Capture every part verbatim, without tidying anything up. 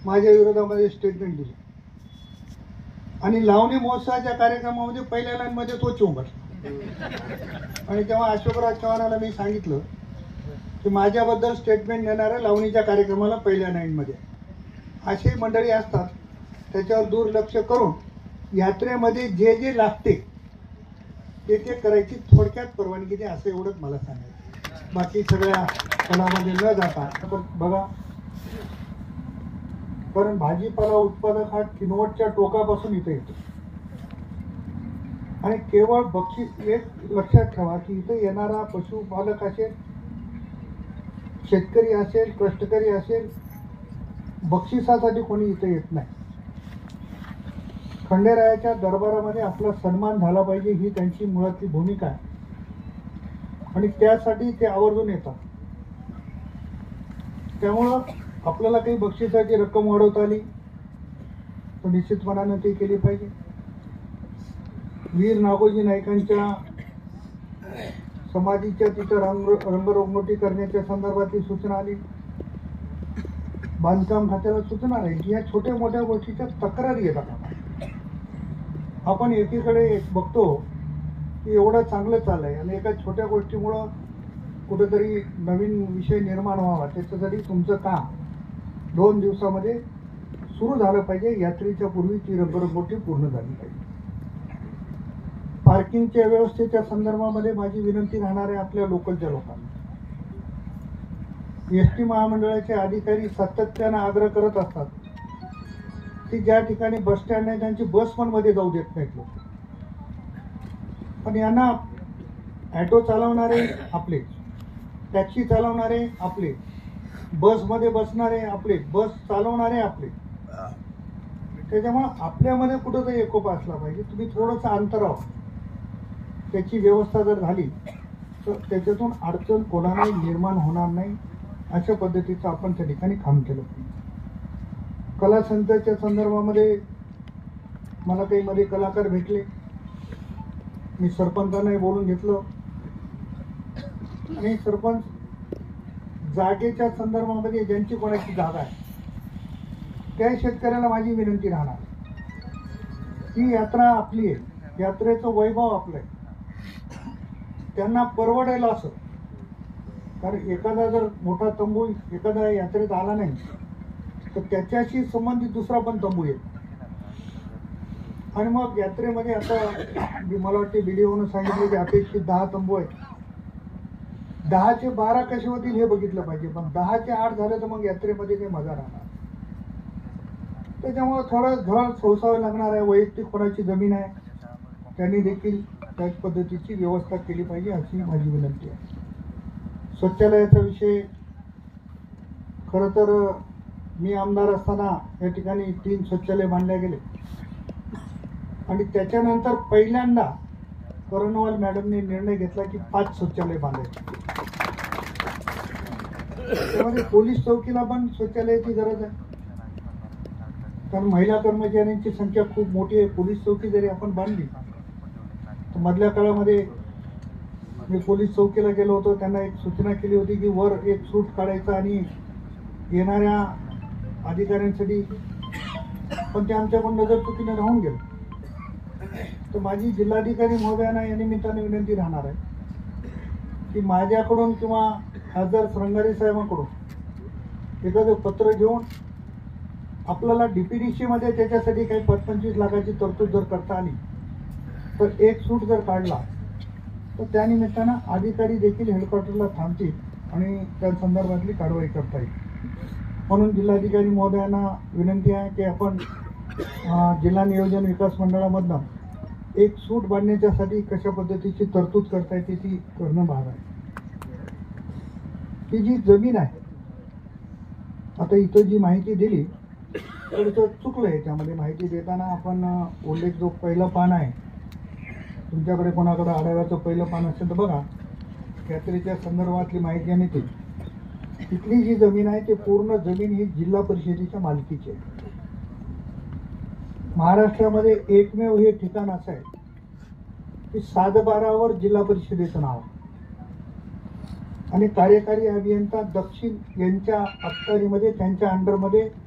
माझ्या विरोधामध्ये स्टेटमेंट दिली आणि लावणी महोत्सवाच्या कार्यक्रमामध्ये पहिल्या लाईनमध्ये तो चोंबटला. आणि तेव्हा अशोकराज चव्हाणाला मी सांगितलं की माझ्याबद्दल स्टेटमेंट देणाऱ्या लावणीच्या कार्यक्रमाला पहिल्या लाईनमध्ये अशी मंडळी असतात, त्याच्यावर दुर्लक्ष करून यात्रेमध्ये जे जे लागते ते ते करायची थोडक्यात परवानगी दे, असं एवढंच मला सांगायचं. बाकी सगळ्या फळामध्ये न जाता बघा, कारण भाजीपाला उत्पादक हा किनवटच्या टोकापासून इथे येतो आणि केवळ बक्षीस एक लक्षात ठेवा की इथे येणारा पशुपालक असेल, शेतकरी असेल, कष्टकरी असेल, बक्षिसासाठी कोणी इथे येत नाही. खंडेरायाच्या दरबारामध्ये आपला सन्मान झाला पाहिजे ही त्यांची मुळातली भूमिका आहे आणि त्यासाठी ते आवर्जून येतात. त्यामुळं आपल्याला काही बक्षिसाची रक्कम वाढवता आली तर निश्चितपणानं ते केली पाहिजे. वीर नागोजी नाईकांच्या समाधीच्या तिथं रंग रंगरंगोटी करण्याच्या संदर्भातली सूचना आली. बांधकाम खात्याला सूचना राहील. या छोट्या मोठ्या गोष्टीच्या तक्रारी येतात. आपण एकीकडे बघतो की एवढं चांगलं चाललंय आणि एका छोट्या गोष्टीमुळं कुठेतरी नवीन विषय निर्माण व्हावा, त्याच्यासाठी तुमचं काम दोन दिवसामध्ये सुरू झालं पाहिजे. यात्रेच्या पूर्वी ती रंगरंगोटी पूर्ण झाली पाहिजे. पार्किंगच्या व्यवस्थेच्या संदर्भामध्ये माझी विनंती राहणार आहे आपल्या लोकलच्या लोकांना. एस टी महामंडळाचे अधिकारी सातत्यानं आग्रह करत असतात की ज्या ठिकाणी बस स्टँड आहे त्यांची बस पण मध्ये जाऊ देत नाहीत लोक. पण यांना ॲटो चालवणारे आपले, टॅक्सी चालवणारे आपले, बसमध्ये बसणारे आपले, बस चालवणारे आपले. त्याच्यामुळे आपल्यामध्ये कुठंतरी एकोपा असला पाहिजे. तुम्ही थोडंसं अंतराव त्याची व्यवस्था जर झाली तर त्याच्यातून अडचण कोणालाही निर्माण होणार नाही. अशा पद्धतीचं आपण त्या ठिकाणी काम केलं पाहिजे. कला संतांच्या संदर्भामध्ये मला काही मध्ये कलाकार भेटले, मी सरपंचांनाही बोलून घेतलं आणि सरपंच जागेच्या संदर्भामध्ये ज्यांची कोणाची जागा आहे त्या शेतकऱ्याला माझी विनंती राहणार, ही यात्रा आपली आहे, यात्रेचं वैभव आपलं आहे, त्यांना परवडेल असं. कारण एखादा जर मोठा तंबू एखादा यात्रेत आला नाही तर त्याच्याशी संबंधित दुसरा पण तंबू येईल आणि मग यात्रेमध्ये आता मला वाटते व्हिडिओनं सांगितलं की अपेक्षित दहा तंबू आहेत, दहाचे बारा कसे होतील हे बघितलं पाहिजे. पण दहाचे आठ झाले तर मग यात्रेमध्ये काही मजा राहणार. त्याच्यामुळे थोडं झळ सोसावं लागणार आहे. वैयक्तिक कोणाची जमीन आहे त्यांनी देखील त्याच पद्धतीची व्यवस्था केली पाहिजे अशी माझी विनंती आहे. शौचालयाचा विषय, खरं तर मी आमदार असताना या ठिकाणी तीन शौचालय बांधले गेले आणि त्याच्यानंतर पहिल्यांदा करणवाल मॅडमने निर्णय घेतला की पाच शौचालय बांधायचे. त्यामध्ये पोलीस चौकीला पण शौचालयाची गरज आहे, कारण महिला कर्मचाऱ्यांची संख्या खूप मोठी आहे. पोलीस चौकी जरी आपण बांधली तर मधल्या काळामध्ये मी पोलीस चौकीला गेलो होतो, त्यांना एक सूचना केली होती की वर एक सूट काढायचा आणि येणाऱ्या अधिकाऱ्यांसाठी, पण ते आमच्याकडून नजर चुकीने राहून गेलं. तर माझी जिल्हाधिकारी महोदयांना या निमित्ताने विनंती राहणार आहे की माझ्याकडून किंवा खासदार श्रंगारे साहेबांकडून एखादं पत्र घेऊन आपल्याला डीपीडीसी मध्ये त्याच्यासाठी काही पंचवीस लाखाची तरतूद जर करता आली तर एक सूट जर काढला तर त्यानिमित्तानं अधिकारी देखील हेडक्वार्टरला थांबतील आणि त्या संदर्भातली कारवाई करता येईल. म्हणून जिल्हाधिकारी महोदयांना विनंती आहे की आपण जिल्हा नियोजन विकास मंडळामधनं एक सूट बांधण्याच्यासाठी कशा पद्धतीची तरतूद करता येते ती करणं भाग आहे. ही जी जमीन आहे, आता इथं जी माहिती दिली थोडंसं चुकलं आहे. त्यामध्ये माहिती देताना आपण उल्लेख जो पहिलं पान आहे, तुमच्याकडे कोणाकडे आढाव्याचं पहिलं पान असेल तर बघा, यात्रेच्या संदर्भातली माहिती आणि ती तिथली जी जमीन आहे ते पूर्ण जमीन ही जिल्हा परिषदेच्या मालकीची आहे. महाराष्ट्रामध्ये एकमेव हे ठिकाण असं आहे की सातबारावर जिल्हा परिषदेचं नाव आणि कार्यकारी अभियंता दक्षिण यांच्या अखत्यारीमध्ये त्यांच्या अंडरमध्ये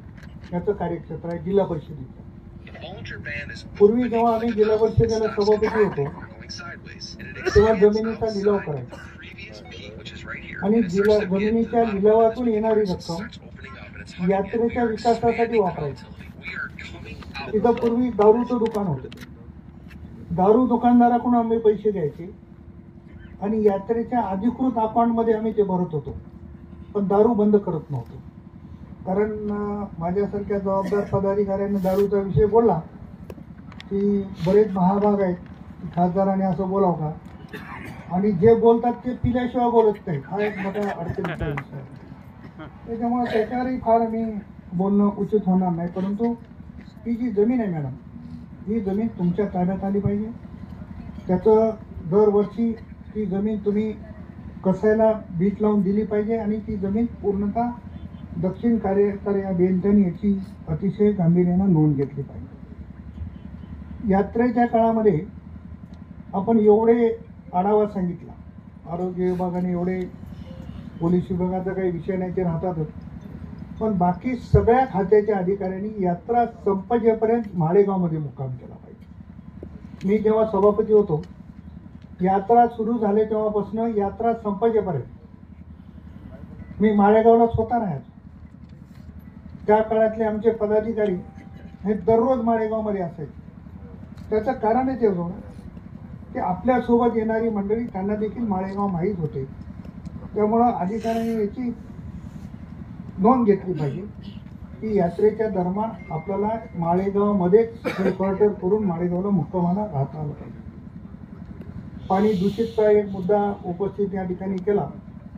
याचं कार्यक्षेत्र आहे जिल्हा परिषदेचं. पूर्वी जेव्हा आम्ही जिल्हा परिषदेला सभापती होतो तेव्हा जमिनीचा लिलाव करायचा आणि जिल्हा जमिनीच्या लिलावातून येणारी रक्कम यात्रेच्या विकासासाठी वापरायची. तिथं पूर्वी दारूचं दुकान होतं, दारू दुकानदाराकडून आम्ही पैसे घ्यायचे आणि यात्रेच्या अधिकृत अकाउंटमध्ये आम्ही ते भरत होतो, पण दारू बंद करत नव्हतो. कारण माझ्यासारख्या जबाबदार पदाधिकाऱ्यांनी दारूचा विषय बोलला की बरेच महाभाग आहेत, खासदाराने असं बोलावं का, आणि जे बोलतात ते पिल्याशिवाय बोलत नाही, हा एक मोठा अडचणीचा विषय आहे. त्याच्यामुळे त्याच्यावरही फार मी बोलणं उचित होणार नाही. परंतु ही जी जमीन आहे मॅडम, ही जमीन तुमच्या ताब्यात आली पाहिजे. त्याचं दरवर्षी ती जमीन तुम्ही कसायला बीट लावून दिली पाहिजे आणि ती जमीन पूर्णतः दक्षिण कार्यकारी अभियंत्यांनी याची अतिशय गांभीर्यानं नोंद घेतली पाहिजे. यात्रेच्या काळामध्ये आपण एवढे आढावा सांगितला, आरोग्य विभागाने एवढे, पोलीस विभागाचा काही विषय नाही ते राहतातच, पण बाकी सगळ्या खात्याच्या अधिकाऱ्यांनी यात्रा संपेपर्यंत माळेगावमध्ये मुक्काम केला पाहिजे. मी जेव्हा सभापती होतो, यात्रा सुरू झाले तेव्हापासून यात्रा संपेपर्यंत मी माळेगावला स्वतः राहायचो. त्या काळातले आमचे पदाधिकारी हे दररोज माळेगावमध्ये असायचे. त्याचं कारणच एवढं की आपल्यासोबत येणारी मंडळी त्यांना देखील माळेगाव माहीत होते. त्यामुळं अधिकाऱ्यांनी याची नोंद घेतली पाहिजे की यात्रेच्या दरम्यान आपल्याला माळेगावमध्येच हेडक्वार्टर करून माळेगावला मुक्कामाला राहता आलं पाहिजे. पाणी दूषितचा एक मुद्दा उपस्थित या ठिकाणी केला.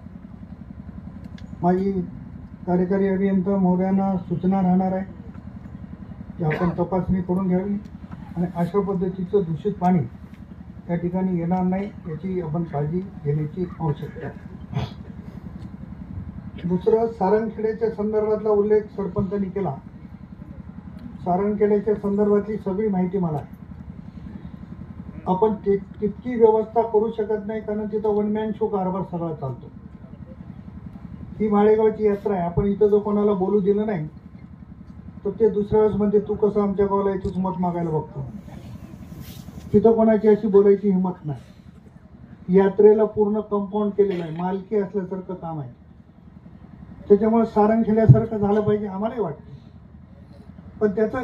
माझी कार्यकारी अभियंता महोदयांना सूचना राहणार आहे की आपण तपासणी करून घ्यावी आणि अशा पद्धतीचं दूषित पाणी या ठिकाणी येणार नाही याची आपण काळजी घेण्याची आवश्यकता आहे. दुसरं, सारंगखेड्याच्या संदर्भातला उल्लेख सरपंचांनी केला. सारंगखेड्याच्या संदर्भातली सगळी माहिती मला आहे. आपण तितकी व्यवस्था करू शकत नाही कारण तिथं वन मॅन शो कारभार सगळा चालतो. ही माळेगावची यात्रा आहे, आपण इथं जर कोणाला बोलू दिलं नाही तर ते दुसऱ्या वेळेस म्हणजे तू कसं आमच्या गावाला याचीच मत मागायला बघतो. तिथं कोणाची अशी बोलायची हिंमत नाही. यात्रेला पूर्ण कंपाऊंड केलेलं आहे, मालकी असल्यासारखं काम आहे. त्याच्यामुळे सारंगखेड्यासारखं झालं पाहिजे आम्हालाही वाटतं, पण त्याचा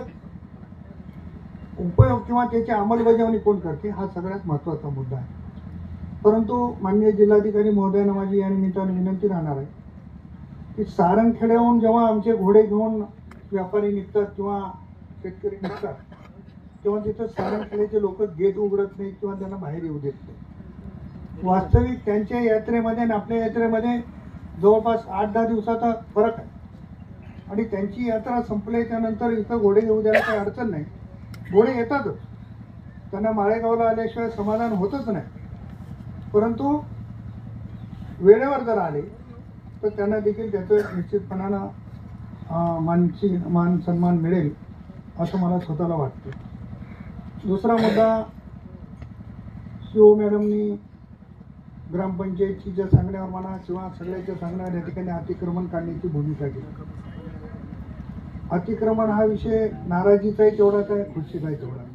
उपयोग किंवा त्याची अंमलबजावणी कोण करते हा सगळ्यात महत्त्वाचा मुद्दा आहे. परंतु माननीय जिल्हाधिकारी महोदयांना माझी या निमित्ताने विनंती राहणार आहे की सारंगखेड्याहून जेव्हा आमचे घोडे घेऊन व्यापारी निघतात किंवा शेतकरी निघतात तेव्हा तिथं सारंगखेड्याचे लोक गेट उघडत नाही किंवा त्यांना बाहेर येऊ देत नाही. वास्तविक त्यांच्या यात्रेमध्ये आणि आपल्या यात्रेमध्ये जवळपास आठ दहा दिवसाचा फरक आहे आणि त्यांची यात्रा संपल्याच्या नंतर इथं घोडे येऊ द्यायला काही अडचण नाही. घोडे येतातच, त्यांना माळेगावला आल्याशिवाय समाधान होतच नाही. परंतु वेळेवर जर आले तर त्यांना देखील त्याचं निश्चितपणानं मानसी मान सन्मान मिळेल असं मला स्वतःला वाटतं. दुसरा मुद्दा, शिव मॅडमनी ग्रामपंचायतीच्या सांगण्यावर म्हणा किंवा सगळ्याच्या सांगण्यावर या ठिकाणी अतिक्रमण काढण्याची भूमिका घेतली. अतिक्रमण हा विषय नाराजीचा आहे तेवढाच आहे, खुशीचा आहे तेवढा.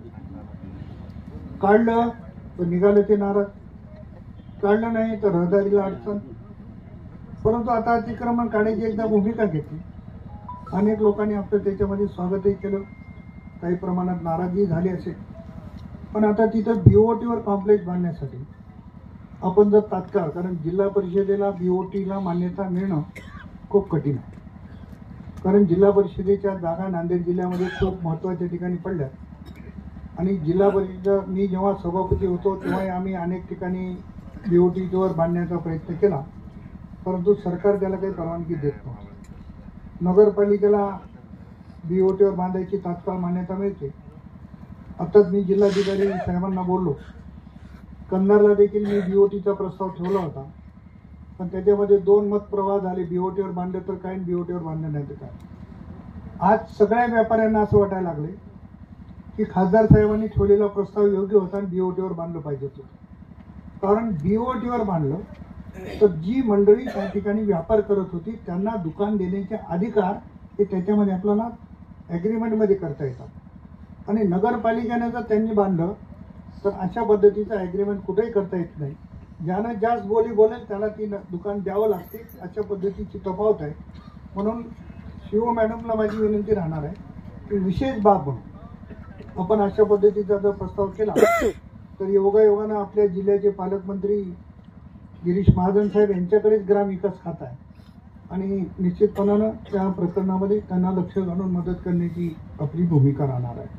काढलं तर निघालं ते नाराज, काढलं नाही तर रहदारीला अडचण. परंतु आता अतिक्रमण काढण्याची एकदा भूमिका घेतली, अनेक लोकांनी आपलं त्याच्यामध्ये स्वागतही केलं, काही प्रमाणात नाराजी झाली असेल. पण आता तिथं बीओटीवर कॉम्प्लेक्स बांधण्यासाठी आपण जर तात्काळ, कारण जिल्हा परिषदेला बीओटीला मान्यता मिळणं खूप कठीण आहे, कारण जिल्हा परिषदेच्या जागा नांदेड जिल्ह्यामध्ये खूप महत्त्वाच्या ठिकाणी पडल्या आणि जिल्हा परिषद मी जेव्हा सभापती होतो तेव्हा आम्ही अनेक ठिकाणी बीओटीवर बांधण्याचा प्रयत्न केला, परंतु सरकार त्याला काही परवानगी देत नव्हतं. नगरपालिकेला बीओटीवर बांधायची तात्काळ मान्यता मिळते. आत्ताच मी जिल्हाधिकारी साहेबांना बोललो, कंधारला देखील मी बीओटीचा प्रस्ताव ठेवला होता, पण त्याच्यामध्ये दोन मत प्रवाह झाले, बीओटीवर बांधलं तर काय, बीओटीवर बांधलं नाही तर काय. आज सगळ्या व्यापाऱ्यांना असं वाटायला लागले की खासदार साहेबांनी ठेवलेला प्रस्ताव योग्य होता आणि बीओटीवर बांधलं पाहिजे होतं. कारण बीओटीवर बांधलं तर जी मंडळी त्या ठिकाणी व्यापार करत होती त्यांना दुकान देण्याचे अधिकार हे त्याच्यामध्ये आपल्याला ॲग्रीमेंटमध्ये करता येतात आणि नगरपालिकेनं जर त्यांनी बांधलं तर अशा पद्धतीचं ॲग्रीमेंट कुठेही करता येत नाही. ज्यानं जास्त बोली बोलेल त्याला ती दुकान द्यावं लागते, अशा पद्धतीची तफावत आहे. म्हणून शिव मॅडमला माझी विनंती राहणार आहे की विशेष बाब म्हणून आपण अशा पद्धतीचा जर प्रस्ताव केला तर योगायोगानं आपल्या जिल्ह्याचे पालकमंत्री गिरीश महाजन साहेब यांच्याकडेच ग्रामविकास खाता आहे आणि निश्चितपणानं त्या प्रकरणामध्ये त्यांना लक्ष घालून मदत करण्याची आपली भूमिका राहणार आहे.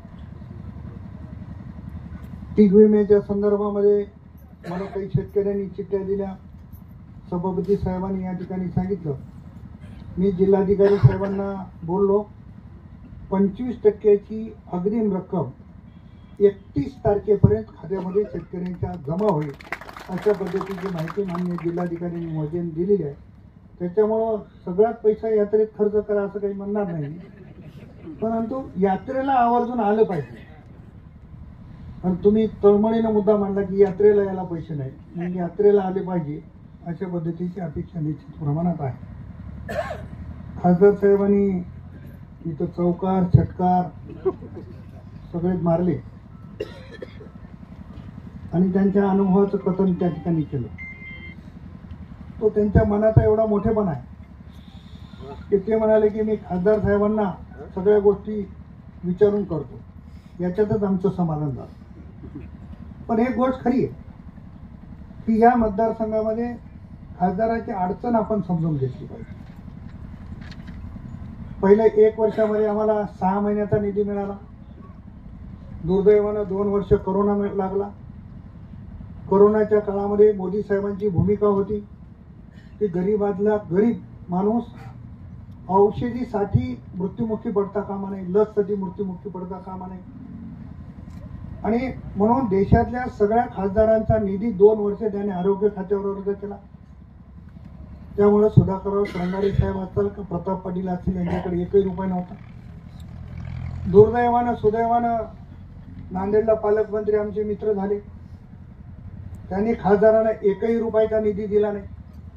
पीक विम्याच्या संदर्भामध्ये मला काही शेतकऱ्यांनी चिठ्ठ्या दिल्या. सभापती साहेबांनी या ठिकाणी सांगितलं, मी जिल्हाधिकारी साहेबांना बोललो, पंचवीस टक्क्याची अग्रिम रक्कम एकतीस तारखेपर्यंत खात्यामध्ये शेतकऱ्यांच्या जमा होईल अशा पद्धतीची माहिती माननीय जिल्हाधिकाऱ्यांनी मोजेन दिलेली आहे. त्याच्यामुळं सगळ्यात पैसा यात्रेत खर्च करा असं काही म्हणणार नाही, परंतु यात्रेला आवर्जून आलं पाहिजे. आणि तुम्ही तळमळीनं मुद्दा मांडला की यात्रेला यायला पैसे नाही, म्हणजे यात्रेला आले पाहिजे अशा पद्धतीची अपेक्षा निश्चित प्रमाणात आहे. खासदार साहेबांनी इथं चौकार छटकार सगळेच मारले आणि त्यांच्या अनुभवाचं कथन त्या ठिकाणी केलं. तो त्यांच्या मनाचा एवढा मोठेपणा आहे की ते म्हणाले की मी खासदार साहेबांना सगळ्या गोष्टी विचारून करतो, याच्यातच आमचं समाधान झालं. पण एक गोष्ट खरी आहे की या मतदारसंघामध्ये खासदाराची अडचण आपण समजून घेतली पाहिजे. पहिले एक वर्षामध्ये आम्हाला सहा महिन्याचा निधी मिळाला. दुर्दैवानं दोन वर्ष कोरोना लागला. कोरोनाच्या काळामध्ये मोदी साहेबांची भूमिका होती की गरीबातला गरीब माणूस औषधीसाठी मृत्युमुखी पडता कामा नये, लससाठी मृत्युमुखी पडता कामा नये. आणि म्हणून देशातल्या सगळ्या खासदारांचा निधी दोन वर्ष त्याने आरोग्य खात्यावर वर्ग केला. त्यामुळे सुधाकरराव श्रंगारे साहेब असतील का प्रताप पाटील असतील यांच्याकडे एकही रुपये नव्हता. दुर्दैवानं सुदैवानं नांदेडला पालकमंत्री आमचे मित्र झाले, त्यांनी खासदारांना एकही रुपयाचा निधी दिला नाही.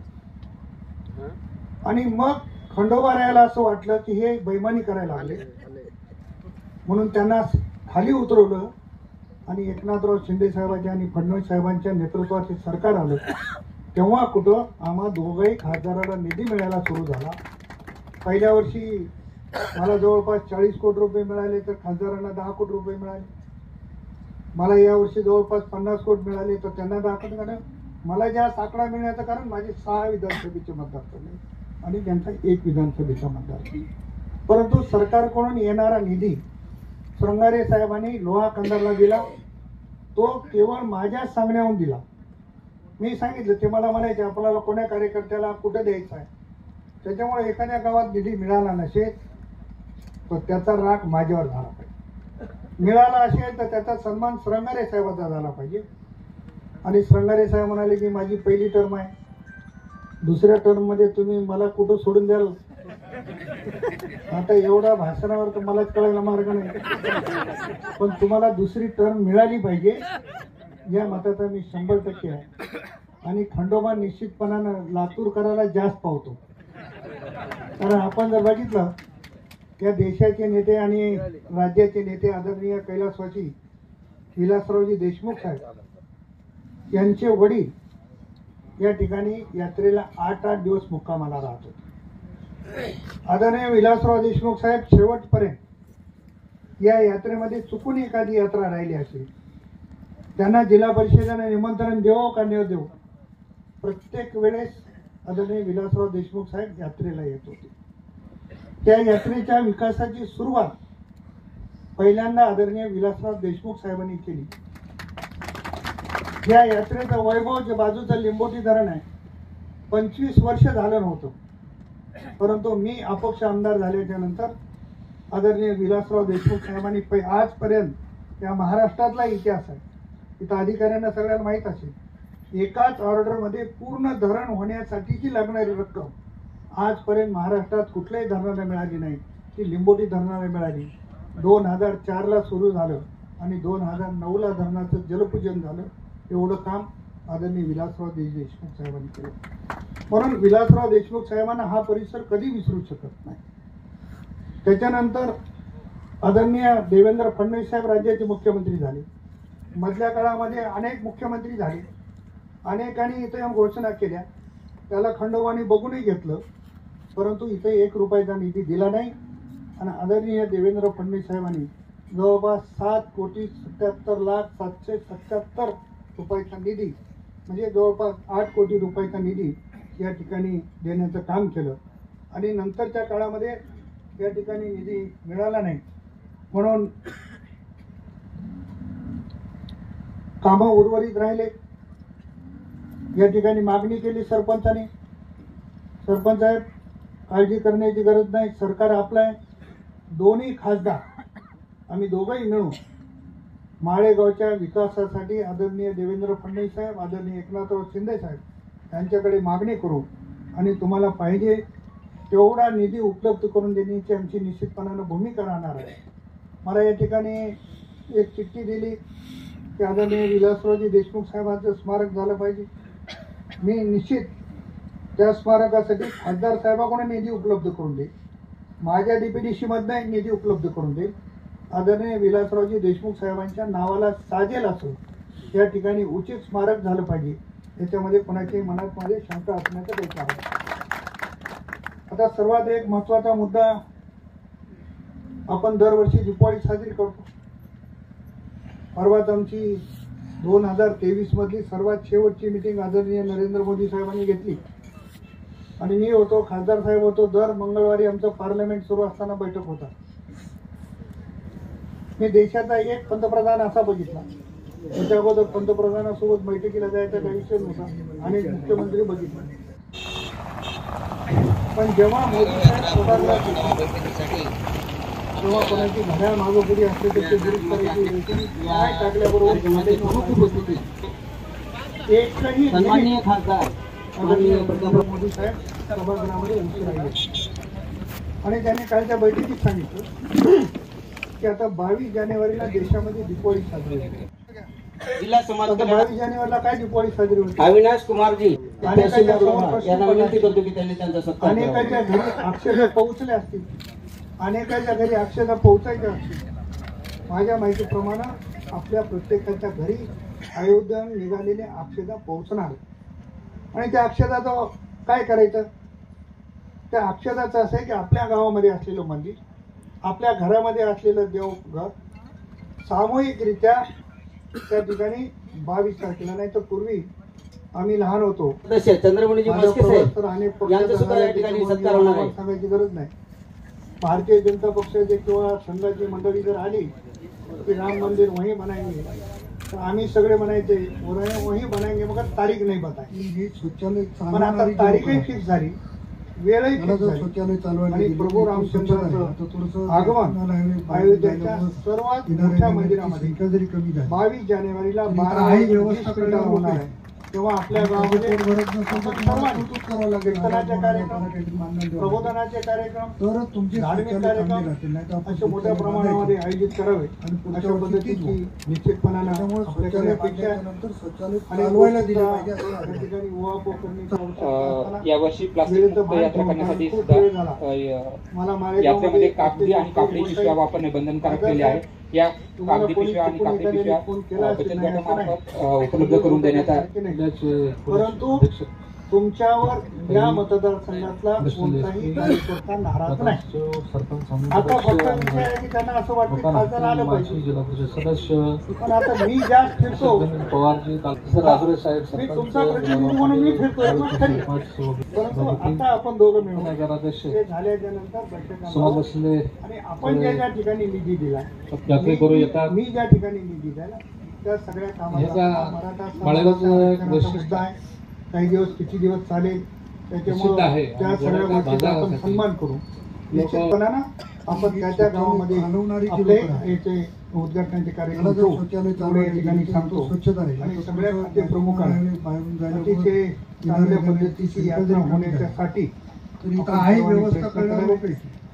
आणि मग खंडोबा राहायला असं वाटलं की हे बैमानी करायला लागले, म्हणून त्यांना खाली उतरवलं आणि एकनाथराव शिंदे साहेबांच्या आणि फडणवीस साहेबांच्या नेतृत्वाचे सरकार आलं. तेव्हा कुठं आम्हा दोघंही खासदाराला निधी मिळायला सुरू झाला. पहिल्या वर्षी मला जवळपास चाळीस कोटी रुपये मिळाले तर खासदारांना दहा कोटी रुपये मिळाले. मला यावर्षी जवळपास पन्नास कोटी मिळाले तर त्यांना दहा कोटी. कारण मला ज्या आकडा मिळण्याचं कारण माझे सहा विधानसभेचे मतदारसंघ आणि त्यांचा एक विधानसभेचा मतदारसंघ. परंतु सरकारकडून येणारा निधी श्रंगारे साहेबांनी लोहा कंदारला दिला, तो केवळ माझ्या सांगण्याहून दिला. मी सांगितलं, ते मला म्हणायचे आपल्याला कोण्या कार्यकर्त्याला कुठं द्यायचं आहे. त्याच्यामुळे एखाद्या गावात निधी मिळाला नसेल तर त्याचा राग माझ्यावर झाला पाहिजे, मिळाला असेल तर त्याचा सन्मान श्रंगारे साहेबाचा झाला पाहिजे. आणि श्रंगारे साहेब म्हणाले की माझी पहिली टर्म आहे, दुसऱ्या टर्म मध्ये तुम्ही मला कुठं सोडून द्याल. आता एवढा भाषणावर तर मलाच कळायला मार्ग नाही, पण तुम्हाला दुसरी टर्म मिळाली पाहिजे या मताचा मी शंभर टक्के आहे. आणि खंडोबा निश्चितपणानं लातूरकराला जास्त पावतो. कारण आपण जर बघितलं या देशाचे नेते आणि राज्याचे नेते आदरणीय कैलासवासी विलासरावजी देशमुख साहेब यांचे वडील या ठिकाणी यात्रेला आठ आठ दिवस मुक्कामाला राहत होते. आदरणीय विलासराव देशमुख साहेब शेवटपर्यंत या यात्रेमध्ये चुकून एखादी यात्रा राहिली असेल, त्यांना जिल्हा परिषदेने निमंत्रण देवो का न देवो, प्रत्येक वेळेस आदरणीय विलासराव देशमुख साहेब यात्रेला येत होते. त्या यात्रेच्या विकासाची सुरुवात पहिल्यांदा आदरणीय विलासराव देशमुख साहेबांनी केली. या यात्रेचं वैभव जे बाजूचं लिंबोटी धरण आहे पंचवीस वर्ष झालं नव्हतं, परंतु मी अपक्ष आमदार झाल्याच्या नंतर आदरणीय विलासराव देशमुख साहेबांनी आजपर्यंत या महाराष्ट्रातला इतिहास आहे, इथं अधिकाऱ्यांना सगळ्यांना माहीत असेल, एकाच ऑर्डरमध्ये पूर्ण धरण होण्यासाठीची लागणारी रक्कम आजपर्यंत महाराष्ट्रात कुठल्याही धरणाला मिळाली नाही, ती लिंबोटी धरणाला मिळाली. दोन हजार चारला सुरू झालं आणि दोन हजार नऊला धरणाचं जलपूजन झालं. एवढं काम आदरणीय विलासराव देशमुख साहेबांनी केलं. म्हणून विलासराव देशमुख साहेबांना हा परिसर कधी विसरू शकत नाही. त्याच्यानंतर आदरणीय देवेंद्र फडणवीस साहेब राज्याचे मुख्यमंत्री झाले. मधल्या काळामध्ये अनेक मुख्यमंत्री झाले, अनेकांनी इथे घोषणा केल्या, त्याला खंडोबाने बघूनही घेतलं, परंतु इथे एक रुपयाचा निधी दिला नाही. आणि आदरणीय देवेंद्र फडणवीस साहेबांनी जवळपास सात कोटी सत्याहत्तर लाख सातशे सत्याहत्तर रुपयाचा निधी, म्हणजे जवळपास आठ कोटी रुपयाचा निधी या ठिकाणी देण्याचं काम केलं. आणि नंतरच्या काळामध्ये या ठिकाणी निधी मिळाला नाही, म्हणून कामं उर्वरित राहिले. या ठिकाणी मागणी केली सरपंचाने. सरपंच साहेब, काळजी करण्याची गरज नाही, सरकार आपलं आहे. दोन्ही खासदार आम्ही दोघंही मिळून माळेगावच्या विकासासाठी आदरणीय देवेंद्र फडणवीस साहेब, आदरणीय एकनाथराव शिंदे साहेब यांच्याकडे मागणी करू आणि तुम्हाला पाहिजे तेवढा निधी उपलब्ध करून देण्याची आमची निश्चितपणानं भूमिका राहणार आहे. मला या ठिकाणी एक चिठ्ठी दिली की आदरणीय विलासरावजी देशमुख साहेबांचं स्मारक झालं पाहिजे. मी निश्चित त्या स्मारकासाठी खासदार साहेबांकडून निधी उपलब्ध करून देईल, माझ्या डीपीडीसी मधनं निधी उपलब्ध करून देईल. आदरणीय विलासरावजी देशमुख साहेबांच्या नावाला साजेल असं या ठिकाणी उचित स्मारक झालं पाहिजे, याच्यामध्ये कोणाच्याही मनात माझे शंका असण्याचं काही कारण नाही. आता सर्वात एक महत्वाचा मुद्दा, आपण दरवर्षी दिवाळी साजरी करतो. परवाच आमची दोन हजार तेवीस मधली सर्वात शेवटची मीटिंग आदरणीय नरेंद्र मोदी साहेबांनी घेतली आणि मी होतो, खासदार साहेब होतो. दर मंगळवारी आमचं पार्लमेंट सुरू असताना बैठक होता. मी देशाचा एक पंतप्रधान असा बघितला, त्याच्या अगोदर पंतप्रधानासोबत बैठकीला जायचा काही विषय नव्हता, अनेक मुख्यमंत्री बघितले. पण जेव्हा मोदी साहेब तेव्हा कोणाची घड्याळ मागोपुढी असते त्याची दुरुस्त करायची काय टाकल्याबरोबर एकही सन्माननीय खासदार मोदी साहेब सभागृहामध्ये उभे राहिले. आणि त्याने कालच्या बैठकीत सांगितलं की आता बावीस जानेवारीला देशामध्ये दिवाळी साजरी होते. जिल्हा समाज बावीस जानेवारीला काय दिवाळी साजरी होते? अविनाश कुमारजी यांना विनंती करतो की त्यांनी त्यांचा सत्कार अनेकांच्या घरी अक्षता पोहोचल्या असतील, अनेकांच्या घरी अक्षता पोहोचायच्या असतील. माझ्या माहितीप्रमाणे आपल्या प्रत्येकाच्या घरी अयोध्या निघालेल्या अक्षता पोहोचणार आणि त्या अक्षताचं काय करायचं? त्या अक्षताचं असं आहे की आपल्या गावामध्ये असलेलं मंदिर, आपल्या घरामध्ये असलेलं देवघर सामूहिकरित्या त्या ठिकाणी बावीस तारखेला, नाही तर पूर्वी आम्ही लहान होतो चंद्रमणीजी मस्के साहेब यांचा सुद्धा या ठिकाणी सत्कार होणार आहे. सांगायची गरज नाही. भारतीय जनता पक्षाचे किंवा संघाची मंडळी जर आली की राम मंदिर वहीं बनाएंगे, तर आम्ही सगळे म्हणायचे वहीं बनाएंगे मगर तारीख नाही बताई. पण आता तारीखही फिक्स झाली, वेळही फिक्स झाली आणि प्रभू रामचंद्राचं आगमन अयोध्येच्या सर्वात मोठ्या मंदिरामध्ये बावीस जानेवारीला बारा व्यवस्था होणार आहे. तेव्हा आपल्या गावामध्ये कीर्तनाचे कार्यक्रम, प्रबोधनाचे कार्यक्रम, धार्मिक कार्यक्रम अशा मोठ्या प्रमाणामध्ये आयोजित करावे अशा पद्धतीची निश्चितपणानं यावर्षी प्लास्टिक मुक्त यात्रा करण्यासाठी सुद्धा यात्रेमध्ये कागदी आणि कापडी पिशव्या वापरणे बंधनकारक केले आहे. या कागदी पिशव्या आणि कापडी पिशव्या बचत गटामार्फत उपलब्ध करून देण्यात आहे. परंतु तुमच्यावर या मतदारसंघातला कोणताही कार्यकर्ता नाराज नाही. आता फक्त विषय आहे की त्यांना असं वाटतं खासदार आलं पाहिजे. सदस्य पण आता मी ज्या फिरतो पवारजी मी तुमचा प्रतिनिधी म्हणून मी फिरतो एवढंच खरी. परंतु आता आपण दोघं मिळून ते झाल्याच्या नंतर बैठका आणि आपण ज्या ज्या ठिकाणी निधी दिला, मी ज्या ठिकाणी निधी दिला त्या सगळ्या कामाला मराठा मुद्दा आहे. काही दिवस किती दिवस चालेल त्याच्यामुळे त्या सगळ्या गोष्टीचा आपण सन्मान करू. निश्चितपणानं आपण त्या त्या गावामध्ये आपले याचे उद्घाटनाचे कार्यक्रम या ठिकाणी सांगतो आणि सगळ्या खाते प्रमुखांना अतिशय चांगल्या पद्धतीची यात्रा होण्याच्यासाठी व्यवस्था करणार.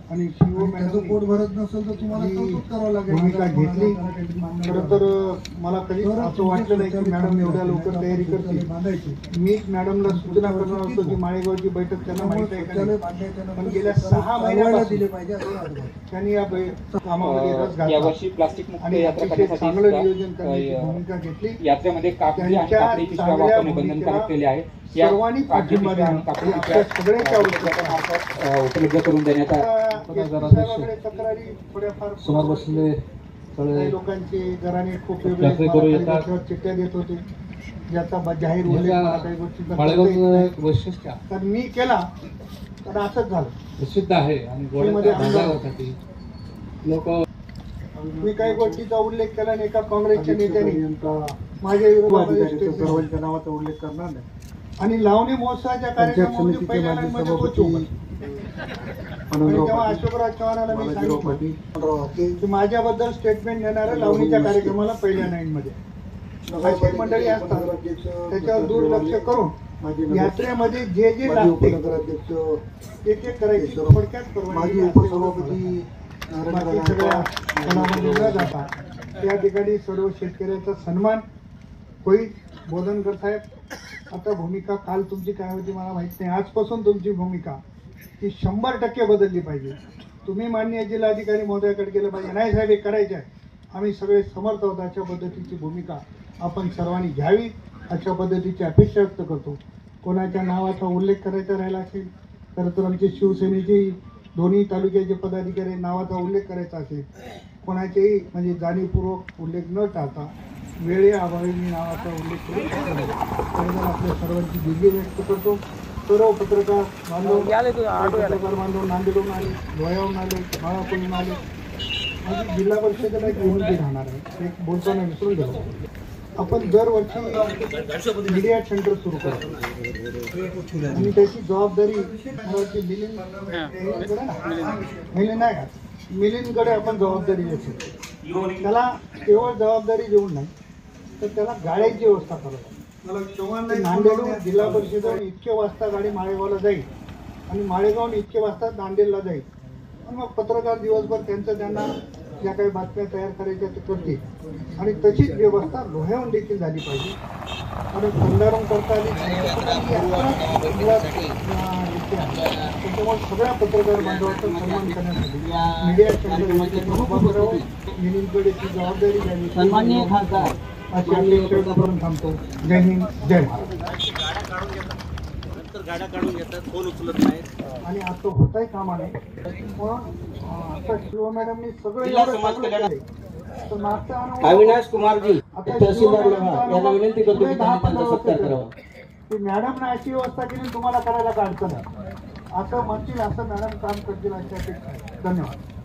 आणि शिव मॅडम पोट भरत नसेल तर तुम्हाला कौतुक करावं लागेल. भूमिका घेतली. खरं तर मला कधीच असं वाटलं नाही की मॅडम एवढ्या लवकर तयारी करतील. मी मॅडमला सूचना करणार होतो की माळेगावची बैठक त्यांना माहिती आहे का नाही, पण गेल्या सहा महिन्याला दिले पाहिजे त्यांनी या कामामध्ये रस घातला. यावर्षी प्लास्टिक मुक्त आणि यात्रा अतिशय करण्यासाठी चांगलं नियोजन सुद्धा, करण्याची अ, भूमिका घेतली. यात्रेमध्ये कापडी आणि त्यांच्या कापडी पिशव्या चांगल्या वापरणे भूमिकेला बंधनकारक केले आहे. या सर्वांनी कापडी पाठिंबा पिशव्या आणि द्यावा. कापडी आपल्या पिशव्या सगळ्यांच्या अ, आवश्यकता अ, उपलब्ध करून देण्यात आहे. साहेबाकडे तक्रारी थोड्याफार समोर बसलेले काही लोकांचे घराने खूप वेगळे यात्रे करू मला काही येतात. गोष्टीवर चिठ्ठ्या देत होते ज्याचा ब- जाहीर उल्लेख मला काही गोष्टीचा करता येत माळेगावचं नाही. एक वैशिष्ट्य तर मी केला तर असंच झालं. प्रसिद्ध आहे आणि मध्ये गोळ्याच्या आमदार- भागासाठी लोक मी काही गोष्टीचा उल्लेख केला आणि एका काँग्रेसच्या नेत्याने माझ्या विरोधामध्ये सर्वांच्या नावाचा उल्लेख करणार नाही. आणि लावणी महोत्सवाच्या कार्यक्रमामध्ये पहिल्या लाईनमध्ये तोच उभा. आणि तेव्हा अशोकराव चव्हाणाला मी सांगितलं की माझ्याबद्दल स्टेटमेंट देणाऱ्या लावणीच्या कार्यक्रमाला पहिल्या लाईन मध्ये अशी मंडळी असतात त्याच्यावर दुर्लक्ष करून यात्रेमध्ये जे जे लागते एक एक करायची थोडक्यात परवानगी उपसभापती बाकी सगळ्या सणामध्ये न जाता त्या ठिकाणी सर्व शेतकऱ्याचा सन्मान होईल. बोधनकर साहेब आता भूमिका काल तुमची काय होती मला माहित नाही, आजपासून तुमची भूमिका ही शंभर टक्के बदलली पाहिजे. तुम्ही माननीय जिल्हाधिकारी महोदयाकडे गेलं पाहिजे, नाही साहेब हे करायचे आहे, आम्ही सगळे समर्थ आहोत अशा पद्धतीची भूमिका आपण सर्वांनी घ्यावी अशा पद्धतीची अपेक्षा व्यक्त करतो. कोणाच्या नावाचा उल्लेख करायचा राहिला असेल तर तर आमचे शिवसेनेचे दोन्ही तालुक्याचे पदाधिकारी नावाचा उल्लेख करायचा असेल कोणाचेही म्हणजे जाणीवपूर्वक उल्लेख न टाळता वेळेअभावी मी नावाचा उल्लेख करू त्याबद्दल आपल्या सर्वांची दिलगिरी व्यक्त करतो. सर्व पत्रकार बांधव पत्रकार बांधव नांदेडहून आले, धुळ्याहून आले, बाळापूरहून आले. माझी जिल्हा परिषदेला एक विनंती राहणार आहे, एक बोलताना विसरून गेलो. आपण दरवर्षी मीडिया सेंटर सुरू करतो आणि त्याची जबाबदारी मिलिंद मिलिंद नाही का मिलिंदकडे आपण जबाबदारी देतो. त्याला केवळ जबाबदारी देऊन नाही तर त्याला गाड्यांची व्यवस्था करावी. नांदेडहून जिल्हा परिषदेवर इतके वाजता गाडी माळेगावला जाईल आणि माळेगावून इतके वाजता नांदेडला जाईल. आणि मग पत्रकार दिवसभर त्यांचं त्यांना ज्या काही बातम्या तयार करायच्या ते करतील आणि तशीच व्यवस्था लोह्याहून देखील झाली पाहिजे. आणि खंडारून करता आली त्याच्यामुळे सगळ्या पत्रकार बांधवांचा सन्मान करण्यासाठी मीडिया सेंटर मिलिंदकडे ती जबाबदारी घ्यावी सन्माननीय खासदार अशी अपेक्षा करून थांबतो. जय हिंद, जय महाराष्ट्र. गाड्या काढून घेतात, फोन उचलत नाहीत आणि आता होताही कामा नाही. पण आता शिव मॅडमनी सगळं जिल्हा एवढं समाज चांगलं कल्याण- केलंय. तर मागचा अनुभव- अविनाश कुमारजी आता तहसीलदार शिव लोहा मॅडमचा यांना अनुभव विनंती करतो की पुढे दहा त्यांनी पंधरा त्यांचा सत्कार वर्ष करावा. की मॅडमने अशी व्यवस्था केली तुम्हाला करायला काय अडचण आहे असं म्हणतील, असं मॅडम काम करतील अशी अपेक्षा आहे. धन्यवाद.